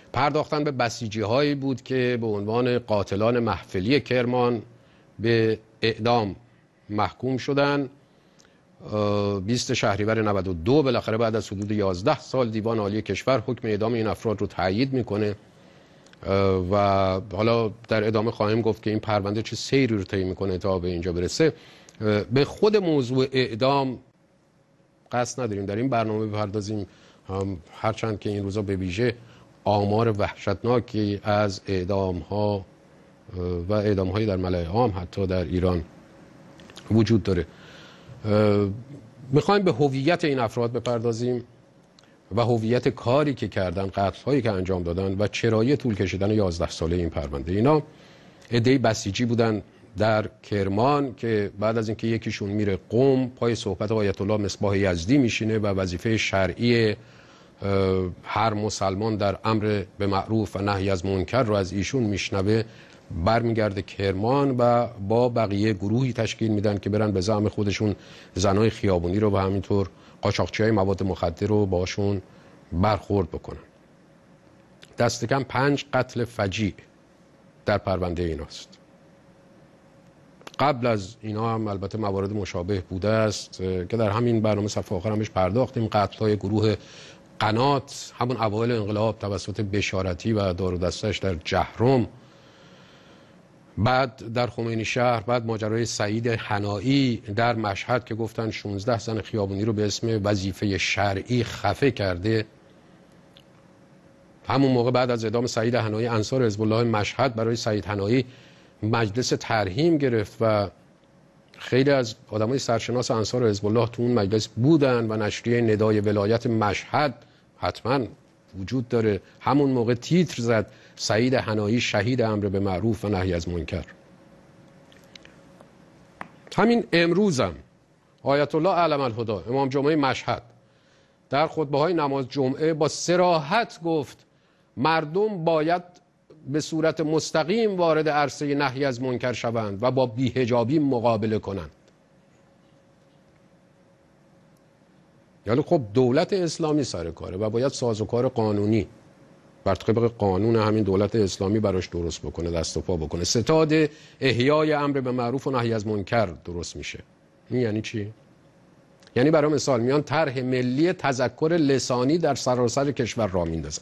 پرداختن به بسیجی هایی بود که به عنوان قاتلان محفلی کرمان به اعدام محکوم شدن. 20 شهریور 92 بالاخره بعد از حدود 11 سال دیوان عالی کشور حکم اعدام این افراد رو تایید میکنه و حالا در ادامه خواهیم گفت که این پرونده چه سیری رو طی میکنه تا به اینجا برسه. به خود موضوع اعدام قصد نداریم در این برنامه بپردازیم، هرچند که این روزا به ویژه آمار وحشتناکی از اعدام ها و اعدام های در ملأ عام حتی در ایران وجود داره. میخوایم به هویت این افراد بپردازیم و هویت کاری که کردن، قتل هایی که انجام دادن و چرایی طول کشیدن 11 ساله این پرونده. اینا عده‌ای بسیجی بودن در کرمان که بعد از اینکه یکیشون میره قم پای صحبت آیت الله مصباح یزدی میشینه و وظیفه شرعی هر مسلمان در امر به معروف و نهی از منکر رو از ایشون میشنوه، برمیگرده کرمان و با بقیه گروهی تشکیل میدن که برن به زعم خودشون زنای خیابونی رو و همینطور قاچاقچیای مواد مخدر رو باشون برخورد بکنن. دست کم 5 قتل فجیع در پرونده ایناست. قبل از اینا هم البته موارد مشابه بوده است که در همین برنامه صفحه آخر همش پرداختیم. قتل‌های گروه قنات همون اوایل انقلاب توسط بشارتی و دار و دستش در جهرم، بعد در خمینی شهر، بعد ماجرای سعید حنایی در مشهد که گفتن 16 زن خیابونی رو به اسم وظیفه شرعی خفه کرده. همون موقع بعد از اعدام سعید حنایی انصار حزب الله مشهد برای سعید حنایی مجلس ترحیم گرفت و خیلی از آدمای سرشناس انصار حزب الله تو اون مجلس بودن و نشریه ندای ولایت مشهد حتما وجود داره، همون موقع تیتر زد سعید حنایی شهید امر به معروف و نهی از منکر. همین امروزم آیت الله علم الهدی امام جمعه مشهد در خطبه‌های نماز جمعه با صراحت گفت مردم باید به صورت مستقیم وارد عرصه نهی از منکر شوند و با بی‌حجابی مقابله کنند. یعنی خب دولت اسلامی سر کاره و باید سازوکار قانونی بر طبق قانون همین دولت اسلامی براش درست بکنه، دست و پا بکنه. ستاد احیای امر به معروف و نهی از منکر درست میشه. این یعنی چی؟ یعنی برای مثال میان طرح ملی تذکر لسانی در سراسر کشور را میندازن.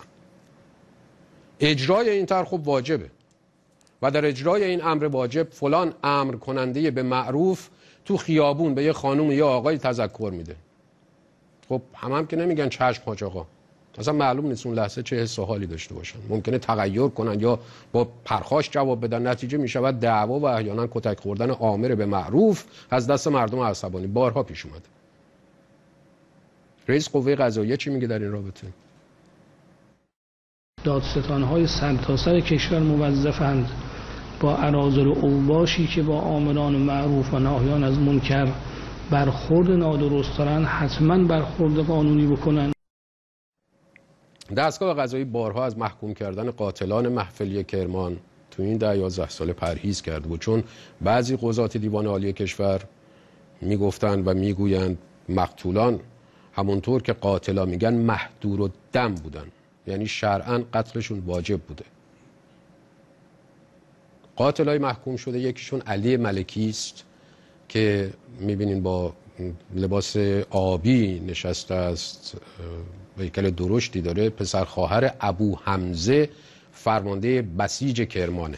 اجرای این طرح خب واجبه و در اجرای این امر واجب فلان امر کننده به معروف تو خیابون به یه خانم یا آقای تذکر میده. خب هم که نمیگن چشم حاج آقا، اصلا معلوم نیست اون لحظه چه حس و حالی داشته باشن، ممکنه تغییر کنن یا با پرخاش جواب بدن، نتیجه میشود دعوا و احیانا کتک خوردن آمر به معروف از دست مردم عصبانی. بارها پیش اومده. رئیس قوه قضاییه چی میگه در این رابطه؟ دادستان‌های سرتاسر کشور موظفند با اراذل و اوباشی که با آمران معروف و ناهیان از منکر برخورد نادرست دارن حتما برخورد قانونی بکنن. دستگاه قضایی بارها از محکوم کردن قاتلان محفلی کرمان تو این 10-11 سال پرهیز کرده بود، چون بعضی قضات دیوان عالی کشور میگفتن و میگویند مقتولان همونطور که قاتلا میگن محدور و دم بودن، یعنی شرعاً قتلشون واجب بوده. قاتلای محکوم شده یکیشون علی ملکی است که میبینین با لباس آبی نشسته است، هیکل درشتی داره، پسر خواهر ابو حمزه فرمانده بسیج کرمانه.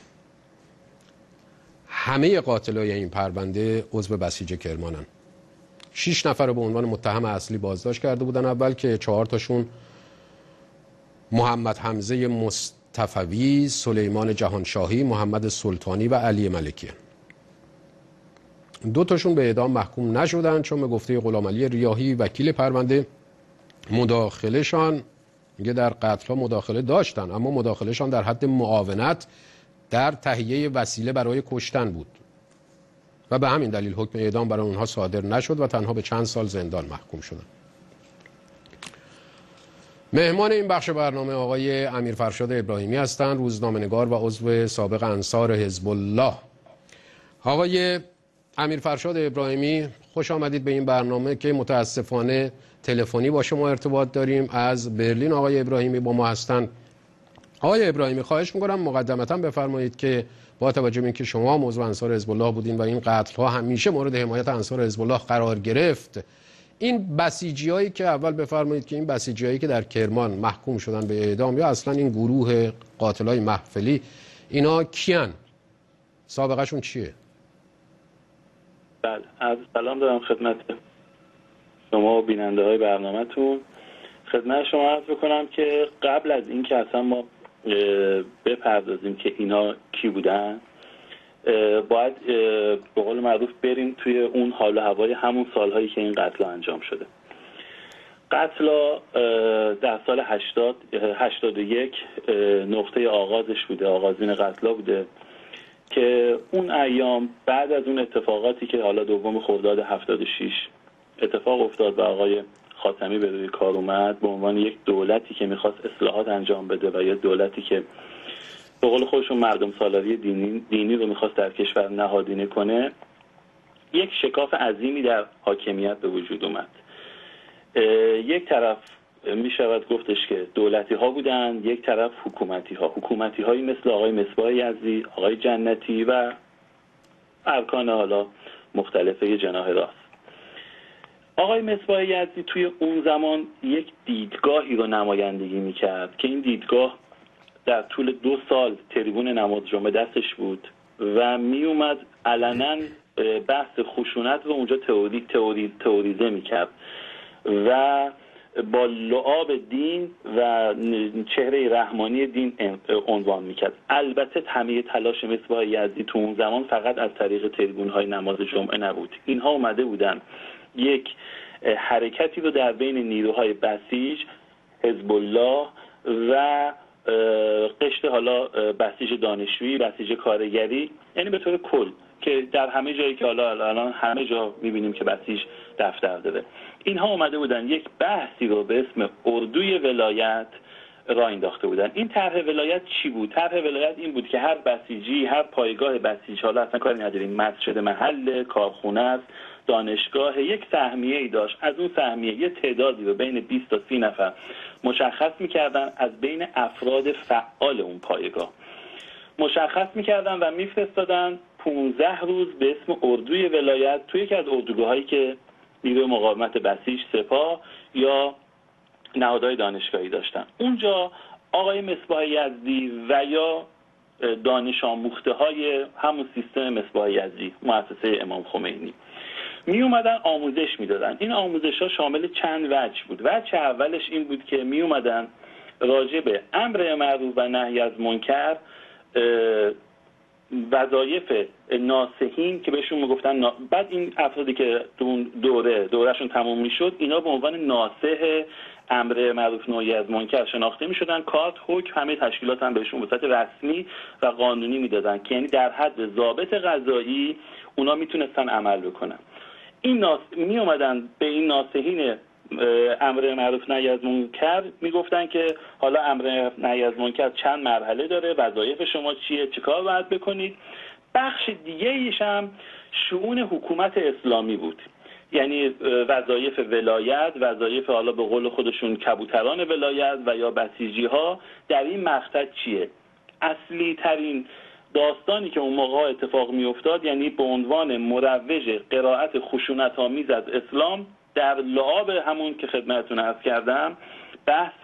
همه قاتلای این پرونده عضو بسیج کرمانن. 6 نفر رو به عنوان متهم اصلی بازداشت کرده بودن اول، که 4 تاشون محمد حمزه مصطفوی، سلیمان جهانشاهی، محمد سلطانی و علی ملکی. 2 تاشون به اعدام محکوم نشدن چون به گفته غلام علی ریاحی وکیل پرونده مداخلهشان میگه در قتل ها مداخله داشتن، اما مداخلهشان در حد معاونت در تهیه وسیله برای کشتن بود و به همین دلیل حکم اعدام برای اونها صادر نشد و تنها به چند سال زندان محکوم شدن. مهمان این بخش برنامه آقای امیرفرشاد ابراهیمی هستند، روزنامه‌نگار و عضو سابق انصار حزب الله. آقای امیرفرشاد ابراهیمی خوش آمدید به این برنامه که متاسفانه تلفنی با شما ارتباط داریم. از برلین آقای ابراهیمی با ما هستند. آقای ابراهیمی خواهش میکنم مقدمتا بفرمایید که با توجه به اینکه شما عضو انصار حزب الله بودین و این قتل‌ها همیشه مورد حمایت انصار حزب الله قرار گرفت، این بسیجی‌هایی که اول بفرمایید که این بسیجی‌هایی که در کرمان محکوم شدن به اعدام یا اصلا این گروه قاتلای محفلی، اینا کیان؟ سابقه‌شون چیه؟ بله، از سلام دارم خدمت شما و بیننده‌های برنامه‌تون. خدمت شما عرض بکنم که قبل از این که اصلا ما بپردازیم که اینا کی بودن، باید به قول معروف بریم توی اون حال و هوای همون سالهایی که این قتل‌ها انجام شده. قتل‌ها در سال 81 نقطه آغازش بوده، آغازین قتل‌ها بوده که اون ایام بعد از اون اتفاقاتی که حالا دوم خرداد 76 اتفاق افتاد و آقای خاتمی به روی کار اومد به عنوان یک دولتی که میخواست اصلاحات انجام بده و یا دولتی که به قول خودشون مردم سالاری دینی رو میخواست در کشور نهادینه کنه، یک شکاف عظیمی در حاکمیت به وجود اومد. یک طرف میشود گفتش که دولتی ها بودن، یک طرف حکومتی هایی مثل آقای مصباح یزدی، آقای جنتی و ارکان حالا مختلفه جناح راست. آقای مصباح یزدی توی اون زمان یک دیدگاهی رو نمایندگی میکرد که این دیدگاه در طول 2 سال تریبون نماز جمعه دستش بود و میومد علنا بحث خشونت رو اونجا تئوریزه میکرد و با لعاب دین و چهره رحمانی دین عنوان میکرد. البته همه تلاش مصباح یزدی تو اون زمان فقط از طریق تریبون‌های نماز جمعه نبود. اینها اومده بودن یک حرکتی رو در بین نیروهای بسیج، حزب الله و قشر حالا بسیج دانشجویی، بسیج کارگری، یعنی به طور کل که در همه جایی که حالا الان همه جا میبینیم که بسیج دفتر داره، اینها اومده بودن یک بحثی رو به اسم اردوی ولایت راه انداخته بودن. این طرح ولایت چی بود؟ طرح ولایت این بود که هر بسیجی، هر پایگاه بسیج، حالا اصلا کاری نداریم مسجد محل، کارخونه است، دانشگاه، یک سهمیه‌ای داشت. از اون سهمیه یه تعدادی رو بین 20 تا 30 نفر مشخص می‌کردن، از بین افراد فعال اون پایگاه مشخص می‌کردن و می‌فرستادن 15 روز به اسم اردوی ولایت توی یکی از اردوگاه‌هایی که نیروی مقاومت بسیج، سپاه یا نهادهای دانشگاهی داشتن. اونجا آقای مصباح یزدی و یا دانش آموخته‌های همون سیستم مصباح یزدی، مؤسسه امام خمینی، می اومدن آموزش میدادن. این آموزش ها شامل چند وجه بود. وجه اولش این بود که می اومدن راجع به امر معروف و نهی از منکر، وظایف ناصحین که بهشون میگفتن بعد این افرادی که دورهشون تموم میشد، اینا به عنوان ناصح امر معروف نهی از منکر شناخته میشدن. کارت، حکم، همه تشکیلات هم بهشون به صورت رسمی و قانونی میدادن که یعنی در حد ضابط قضایی اونا میتونستن عمل بکنن. این می اومدن به این ناصحین امر معروف نهی از منکر میگفتن که حالا امر نهی از منکر چند مرحله داره، وظایف شما چیه، چیکار باید بکنید. بخش دیگه ایش هم شؤون حکومت اسلامی بود، یعنی وظایف ولایت، وظایف حالا به قول خودشون کبوتران ولایت و یا بسیجی ها در این مقطع چیه. اصلی ترین داستانی که اون موقع اتفاق می افتاد، یعنی به عنوان مروج قرائت خشونت‌آمیز از اسلام در لعاب همون که خدمتتون عرض کردم بحث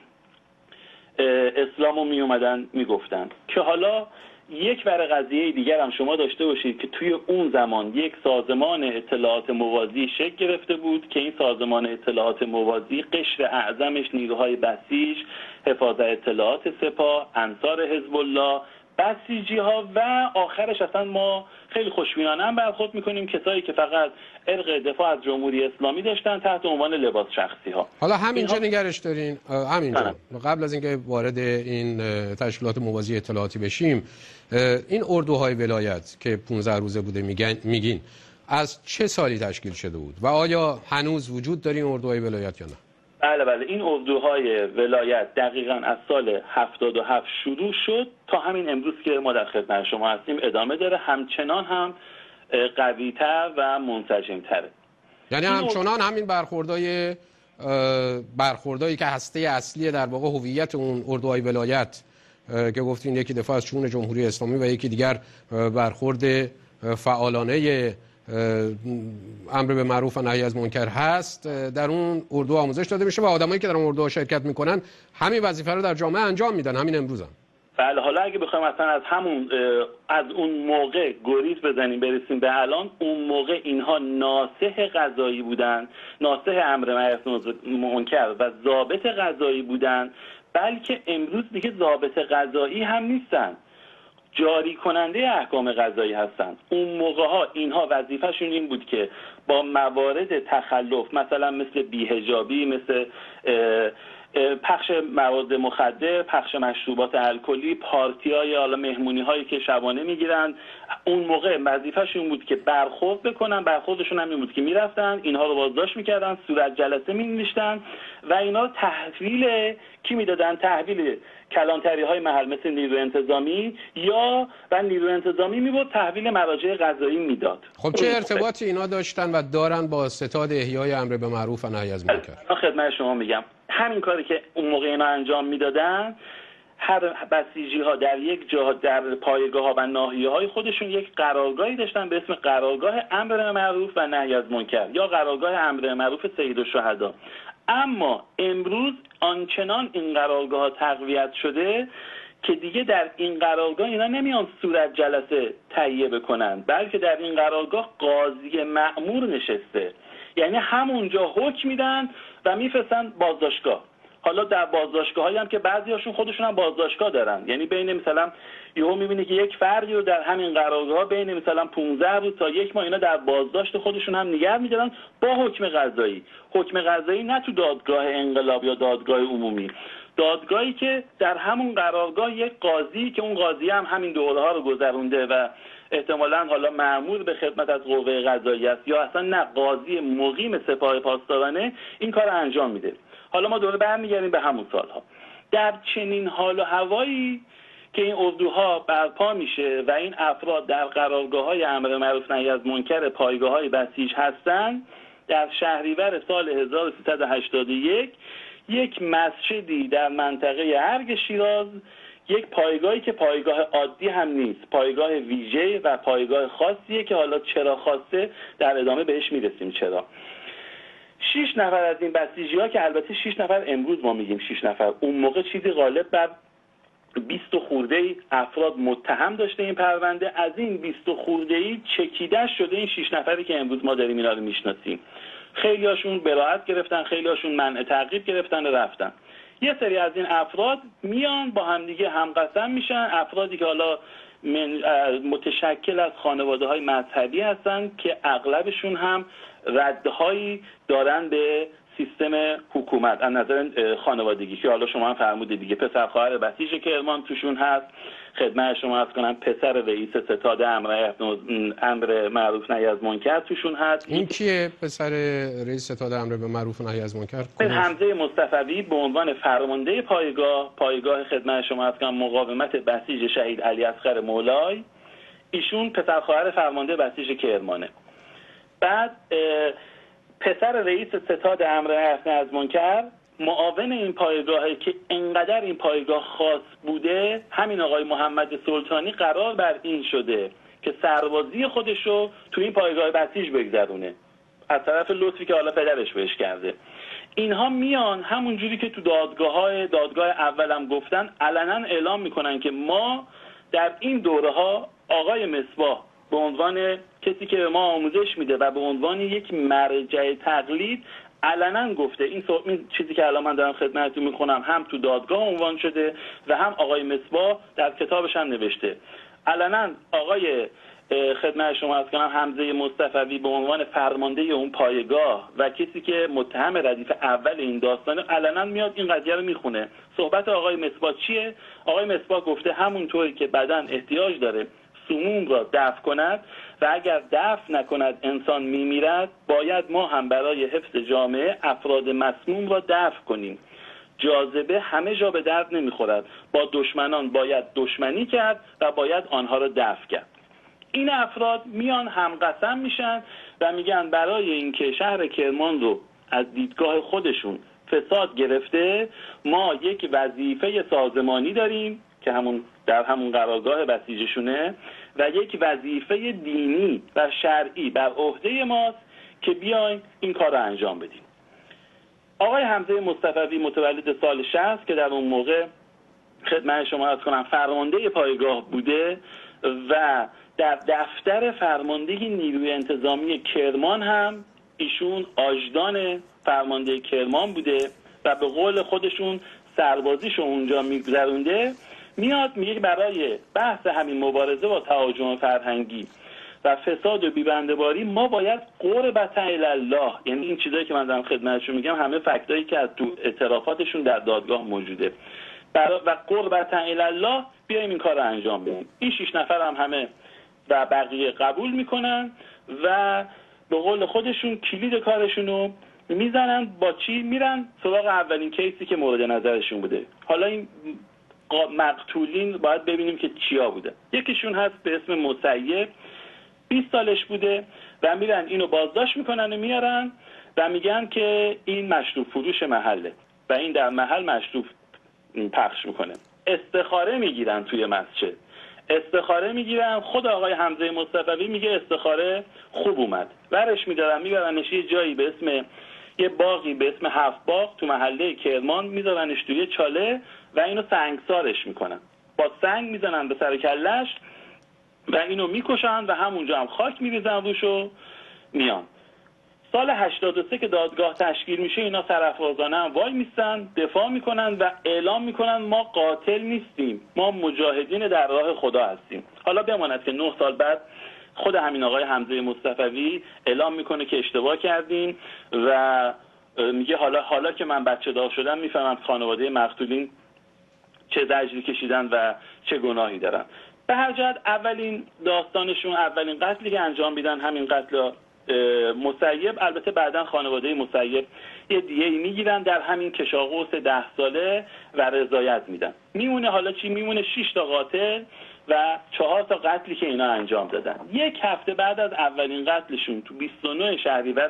اسلام رو می اومدن می گفتن که حالا یک ور قضیه دیگر هم شما داشته باشید که توی اون زمان یک سازمان اطلاعات موازی شکل گرفته بود که این سازمان اطلاعات موازی قشر اعظمش نیروهای بسیج، حفاظت اطلاعات سپاه، انصار حزب الله، بسیجی ها و آخرش اصلا ما خیلی خوشبینانه هم برخورد میکنیم کسایی که فقط ارق دفاع از جمهوری اسلامی داشتن تحت عنوان لباس شخصی ها. حالا همینجا نگرش دارین، همینجا قبل از اینکه وارد این تشکیلات موازی اطلاعاتی بشیم، این اردوهای ولایت که 15 روزه بوده میگین از چه سالی تشکیل شده بود و آیا هنوز وجود داره این اردوهای ولایت یا نه؟ بله، این اردوهای ولایت دقیقاً از سال 77 شروع شد تا همین امروز که ما در خدمت شما هستیم ادامه داره، همچنان هم قوی‌تر و منسجم‌تره. یعنی همچنان همین برخوردایی که هسته اصلی در واقع هویت اون اردوهای ولایت که گفتین یکی دفاع از شؤون جمهوری اسلامی و یکی دیگر برخورد فعالانه امر به معروف و نهی از منکر هست، در اون اردو آموزش داده میشه و آدمایی که در اون اردو شرکت میکنن همین وظیفه رو در جامعه انجام میدن همین امروز هم. بله، حالا اگه بخوایم مثلا از اون موقع گریز بزنیم برسیم به الان، اون موقع اینها ناصح قضایی بودن، ناصح امر معروف منکر و ضابط قضایی بودن، بلکه امروز دیگه ضابط قضایی هم نیستن، جاری کننده احکام قضایی هستند. اون موقع ها اینها وظیفهشون این بود که با موارد تخلف، مثلا مثل بی‌حجابی، مثل پخش مواد مخدر، پخش مشروبات الکلی، پارتی‌های حالا مهمونی‌هایی که شبانه میگیرن، اون موقع وظیفه‌شون بود که برخورد بکنن. برخوردشون هم این بود که میرفتن اینها رو بازداشت میکردن، صورت جلسه مینوشتن و اینا تحویل کی میدادن؟ تحویل کلانتری‌های محل مثل نیروی انتظامی، یا و نیروی انتظامی میبود تحویل مراجع قضایی میداد. خب چه ارتباطی اینا داشتن و دارن با ستاد احیای امر به معروف و نهی از منکر؟ خدمت شما میگم همین کاری که اون موقع اینا انجام میدادن، هر بسیجی ها در یک جا در پایگاه ها و ناحیه های خودشون یک قرارگاهی داشتن به اسم قرارگاه امر معروف و نهی از منکر یا قرارگاه امر معروف سید الشهدا. اما امروز آنچنان این قرارگاه ها تقویت شده که دیگه در این قرارگاه اینا نمیان صورت جلسه تهیه بکنن، بلکه در این قرارگاه قاضی مأمور نشسته، یعنی همونجا حکم میدن و میفرستن بازداشتگاه. حالا در بازداشتگاهایی هم که بعضیاشون خودشون هم بازداشتگاه دارن، یعنی بین مثلا یهو میبینی که یک فردی رو در همین قرارگاه بین مثلا 15 روز تا یک ماه اینا در بازداشت خودشون هم نگه می‌دارن با حکم قضایی. حکم قضایی نه تو دادگاه انقلاب یا دادگاه عمومی، دادگاهی که در همون قرارگاه یک قاضی که اون قاضی هم همین دوره‌ها رو گذرونده و احتمالاً حالا مأمور به خدمت از قوه قضاییه است یا اصلا نه قاضی مقیم سپاه پاسدارانه این کار رو انجام میده. حالا ما دوباره برمیگردیم به همون سالها. در چنین حال و هوایی که این اردوها برپا میشه و این افراد در قرارگاه‌های امر معروف نهی از منکر پایگاه‌های بسیج هستند، در شهریور سال 1381 یک مسجدی در منطقه ارگ شیراز، یک پایگاهی که پایگاه عادی هم نیست، پایگاه ویژه و پایگاه خاصیه که حالا چرا خاصه در ادامه بهش میرسیم. چرا 6 نفر از این بسیجی‌ها، که البته 6 نفر امروز ما میگیم 6 نفر، اون موقع چیزی غالب بر 20 خورده افراد متهم داشته این پرونده، از این 20 خورده چکیده شده این 6 نفری که امروز ما داریم اینا رو میشناسیم. خیلی هاشون براءت گرفتن، خیلی هاشون منع تعقیب گرفتن و رفتن. یه سری از این افراد میان با همدیگه همقسم میشن، افرادی که حالا متشکل از خانواده‌های مذهبی هستن که اغلبشون هم ردهایی دارن به سیستم حکومت از نظر خانوادگی، که حالا شما هم فرمودید دیگه، پسر خواهر بسیج کرمان توشون هست. خدمت شما عرض کنم پسر رئیس ستاد امر معروف نهی از منکر توشون هست. این کیه پسر رئیس ستاد امر به معروف نهی از منکر؟ حمزه مصطفی به عنوان فرمانده پایگاه خدمت شما عرض کنم مقاومت بسیج شهید علی اصغر مولای، ایشون پسر خواهر فرمانده بسیج کرمانه. بعد پسر رئیس ستاد امر معروف نهی از منکر معاون این پایگاهی که انقدر این پایگاه خاص بوده، همین آقای محمد سلطانی قرار بر این شده که سربازی خودشو تو این پایگاه بسیج بگذرونه از طرف لطفی که حالا پدرش بهش کرده. اینها میان همون جوری که تو دادگاه اولم گفتن علنا اعلام میکنن که ما در این دوره ها آقای مصباح به عنوان کسی که به ما آموزش میده و به عنوان یک مرجع تقلید علنا گفته، این چیزی که الان من دارم خدمتتون میخونم هم تو دادگاه عنوان شده و هم آقای مصباح در کتابش هم نوشته. علنا آقای خدمت شما عرض کنم حمزه مصطفی به عنوان فرمانده اون پایگاه و کسی که متهم ردیف اول این داستانه علنا میاد این قضیه رو میخونه. صحبت آقای مصباح چیه؟ آقای مصباح گفته همونطوری که بدن احتیاج داره سموم را دفع کند و اگر دفع نکند انسان میمیرد، باید ما هم برای حفظ جامعه افراد مسموم را دفع کنیم. جاذبه همه جا به درد نمیخورد، با دشمنان باید دشمنی کرد و باید آنها را دفع کرد. این افراد میان همقسم میشن و میگن برای اینکه شهر کرمان رو از دیدگاه خودشون فساد گرفته، ما یک وظیفه سازمانی داریم که در همون قرارگاه بسیجشونه و یک وظیفه دینی و شرعی بر عهده ماست که بیایم این کار رو انجام بدیم. آقای حمزه مصطفوی متولد سال 60 که در اون موقع خدمت شما عرض کنم فرمانده پایگاه بوده و در دفتر فرمانده نیروی انتظامی کرمان هم ایشون آجدان فرمانده کرمان بوده و به قول خودشون سربازیشو اونجا میگذرونده، میاد میگه برای بحث همین مبارزه با تهاجم فرهنگی و فساد و بیبنده‌باری ما باید قربت الله، یعنی این چیزایی که من دارم خدمتشون میگم همه فکتایی که از تو اعترافاتشون در دادگاه موجوده و قربت الله بیایم این کار رو انجام بدیم. این 6 نفر هم همه و بقیه قبول میکنن و به قول خودشون کلید کارشونو میزنن. با چی میرن سراغ اولین کیسی که مورد نظرشون بوده؟ حالا این مقتولین باید ببینیم که چیا بوده. یکیشون هست به اسم مسیب، 20 سالش بوده و میرن اینو بازداشت میکنن و میارن و میگن که این مشروب فروش محله و این در محل مشروب پخش میکنه. استخاره میگیرن توی مسجد، استخاره میگیرن. خود آقای حمزه مصطفوی میگه استخاره خوب اومد، ورش میدارن میبرنش یه جایی به اسم یه باغی به اسم 7 باغ تو محله کرمان، میذارنش توی چاله و اینو سنگسارش میکنن، با سنگ میزنن به سر کلش و اینو میکشن و همونجا هم خاک میریزن روشو میان. سال 83 که دادگاه تشکیل میشه اینا سرافرازانه هم وای میستن، دفاع میکنن و اعلام میکنن ما قاتل نیستیم، ما مجاهدین در راه خدا هستیم. حالا بماند که 9 سال بعد خود همین آقای حمزه مصطفوی اعلام میکنه که اشتباه کردیم و میگه حالا که من بچه دار شدم میفهمم خانواده مقتولین چه زجری کشیدن و چه گناهی دارن. به هر جهت اولین داستانشون، اولین قتلی که انجام میدن همین قتل مسیب. البته بعداً خانواده مسیب یه دیه‌ای میگیرن در همین کشاقوس 10 ساله و رضایت میدن. میمونه حالا چی؟ میمونه 6 تا قاتل و 4 تا قتلی که اینا انجام دادن. 1 هفته بعد از اولین قتلشون تو 29 شهریور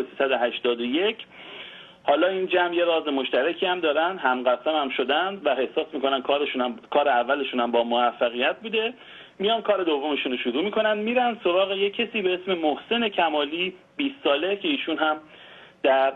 1381 حالا این جمع یه راز مشترکی هم دارن، همقسم هم شدن و احساس میکنن کار اولشون هم با موفقیت بوده. میان کار دومشون رو شروع میکنن، میرن سراغ یه کسی به اسم محسن کمالی 20 ساله که ایشون هم در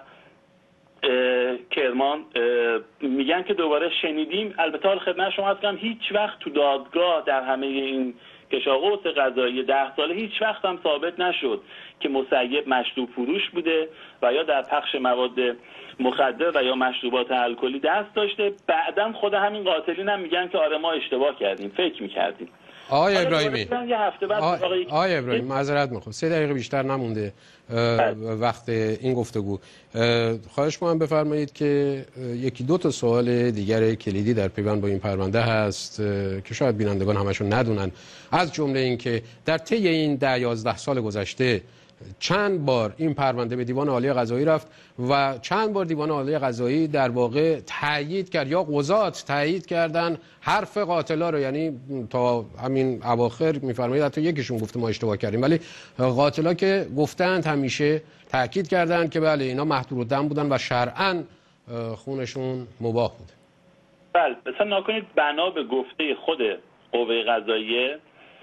کرمان میگن که دوباره شنیدیم. البته حال خدمت شما هست کنم هیچ وقت تو دادگاه در همه این کشاقوس قضایی 10 ساله هیچ وقت هم ثابت نشد که مسیب مشروب فروش بوده و یا در پخش مواد مخدر و یا مشروبات الکلی دست داشته. بعداً خود همین قاتلین هم میگن که آره ما اشتباه کردیم، فکر میکردیم. آقای ابراهیمی، آقای ابراهیمی معذرت میخوام 3 دقیقه بیشتر نمونده وقت این گفتگو. خواهش می‌کنم بفرمایید که 1-2 تا سوال دیگر کلیدی در پیوند با این پرونده هست که شاید بینندگان همشون ندونن، از جمله این که در طی این 10-11 سال گذشته چند بار این پرونده به دیوان عالی قضایی رفت و چند بار دیوان عالی قضایی در واقع تایید کرد یا قضات تایید کردن حرف قاتلا رو، یعنی تا همین اواخر میفرمایید حتی یکیشون گفته ما اشتباه کردیم، ولی قاتلا که گفتند همیشه تاکید کردند که بله اینا محدودالدم بودن و شرعاً خونشون مباح بود. بله مثلا نکنید بنا به گفته خود قوه قضاییه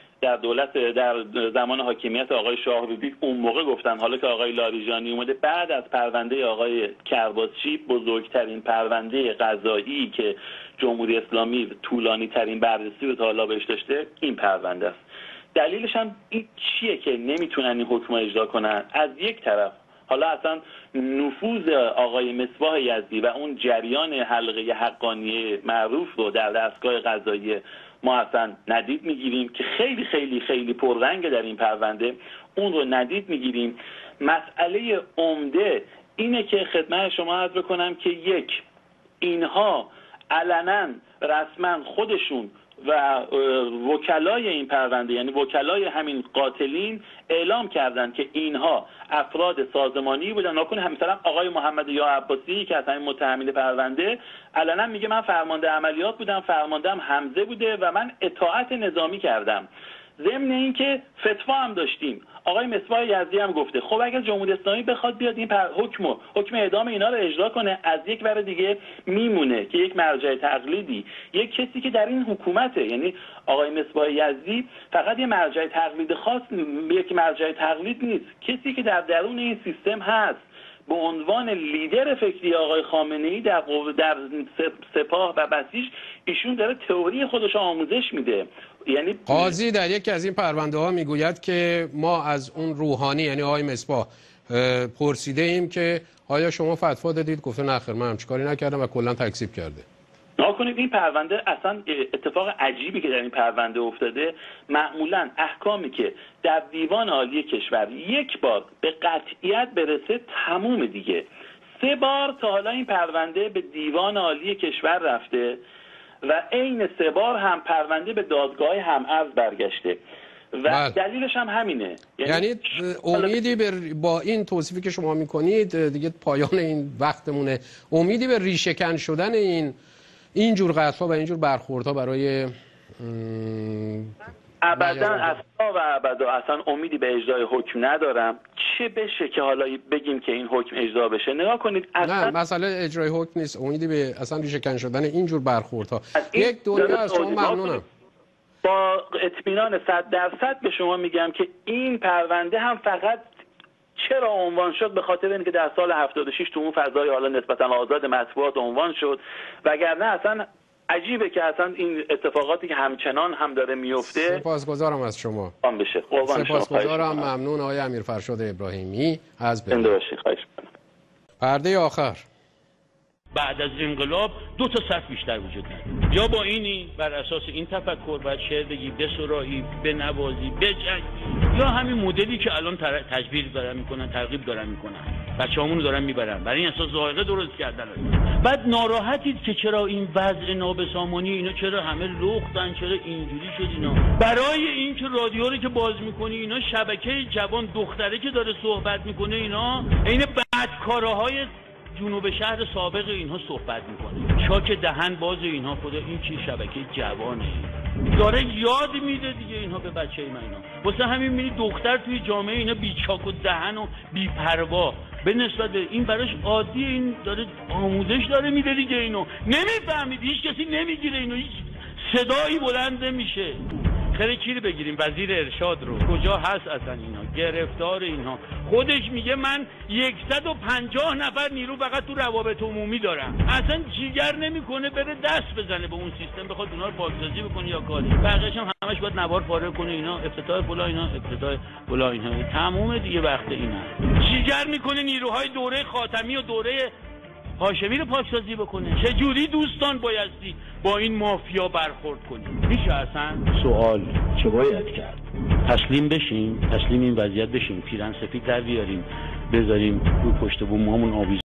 در زمان حاکمیت آقای شاهرودی اون موقع گفتن، حالا که آقای لاریجانی اومده بعد از پرونده آقای کرباسچی بزرگترین پرونده قضایی که جمهوری اسلامی طولانی ترین بررسی رو تا حالا بهش داشته این پرونده است. دلیلش هم این چیه که نمیتونن این حکم اجرا کنن؟ از یک طرف حالا اصلا نفوذ آقای مصباح یزدی و اون جریان حلقه حقانیه معروف رو در دستگاه قضایی ما اصلا ندید میگیریم که خیلی خیلی خیلی پررنگ در این پرونده، اون رو ندید میگیریم. مسئله عمده اینه که خدمت شما عرض بکنم که اینها علنا رسما خودشون و وکلای این پرونده یعنی وکلای همین قاتلین اعلام کردن که اینها افراد سازمانی بودن. نکنه مثلا آقای محمد یا عباسی که از همین متهمین پرونده علنا میگه من فرمانده عملیات بودم، فرماندهم حمزه بوده و من اطاعت نظامی کردم ضمن اینکه فتوا هم داشتیم، آقای مصباح یزدی هم گفته خب اگر جمهوری اسلامی بخواد بیاد این حکم اعدام اینا رو اجرا کنه، از یک ور دیگه میمونه که یک مرجع تقلیدی، یک کسی که در این حکومته، یعنی آقای مصباح یزدی فقط یه مرجع تقلید خاص، یک مرجع تقلید نیست، کسی که در درون این سیستم هست به عنوان لیدر فکری آقای خامنه‌ای در سپاه و بسیج، ایشون داره تئوری خودش آموزش میده. یعنی قاضی در یکی از این پرونده ها میگوید که ما از اون روحانی، یعنی آقای مصباح، پرسیده ایم که آیا شما فتوا دادید؟ گفته نه خیر، من همچین کاری نکردم و کلا تکذیب کرده. نکنید این پرونده اصلا اتفاق عجیبی که در این پرونده افتاده، معمولا احکامی که در دیوان عالی کشور یک بار به قطعیت برسه تموم دیگه. 3 بار تا حالا این پرونده به دیوان عالی کشور رفته و عین 3 بار هم پرونده به دادگاه هم‌عرض برگشته و دلیلش هم همینه. یعنی امیدی با این توصیفی که شما میکنید دیگه پایان این وقتمونه، امیدی به ریشه‌کن شدن این جور قتل‌ها و این جور برخوردها برای ابدا اصلا و ابدا اصلا امیدی به اجرای حکم ندارم. چه بشه که حالا بگیم که این حکم اجرا بشه؟ نگاه کنید نه مسئله اجرای حکم نیست، امیدی به اصلا ریشه‌کن شدن این جور برخوردها. یک دنیا از شما ممنونم. با اطمینان 100% به شما میگم که این پرونده هم فقط چرا عنوان شد به خاطر اینکه در سال 76 تو اون فضای حالا نسبتا آزاد مطبوعات عنوان شد، وگرنه اصلا عجیبه که اصلا این اتفاقاتی که همچنان هم داره میفته. سپاسگزارم از شما. بشه. سپاسگزارم، ممنون آقای امیرفرشاد ابراهیمی از پرده آخر. بعد از انقلاب 2 تا سطح بیشتر وجود نداره. یا با اینی بر اساس این تفکر باید شعر بگی، بسرایی، بنوازی، بجنگی، یا همین مدلی که الان تجبیر دارن میکنن، ترغیب دارن میکنن، بچه‌هامون دارن میبرن، برای این اساس ذائقه درست کردن. بعد ناراحتید که چرا این وضع نابسامانی اینا چرا همه لختن، چرا اینجوری شد اینا. برای این که رادیو رو که باز میکنی اینا شبکه جوان دختره که داره صحبت میکنه اینا عین بدکارهای جنوب شهر سابق اینها صحبت میکنه، چاک دهن باز اینها، خدا این چی شبکه جوانه داره یاد میده دیگه اینها به بچه من اینا. واسه همین میبینی دختر توی جامعه اینا بی چاک و دهن و بی پروا به نسبت این براش عادی، این داره آموزش داره میده دیگه، اینو نمیفهمید، هیچ کسی نمیگیره اینو، هیچ صدایی بلند نمیشه. خیلی کی رو بگیریم؟ وزیر ارشاد رو، کجا هست اصلا اینا؟ گرفتار اینها. خودش میگه من 150 نفر نیرو فقط تو روابط عمومی دارم، اصلا جیگر نمیکنه بره دست بزنه به اون سیستم بخواد اونها رو پاکسازی بکنه یا کاری. بقیه‌اش هم همش باید نوار پاره کنه اینا، افتتاح فلا اینا، افتتاح فلا اینا، تموم دیگه وقت اینا. جیگر میکنه نیروهای دوره خاتمی و دوره هاشمی رو پاکسازی بکنه. چجوری دوستان بایستی با این مافیا برخورد کنیم؟ میشه اصلا سوال چه باید کرد؟ تسلیم بشیم، تسلیم این وضعیت بشیم، پیرن سفید در بیاریم، بذاریم رو پشت بوممون آویزون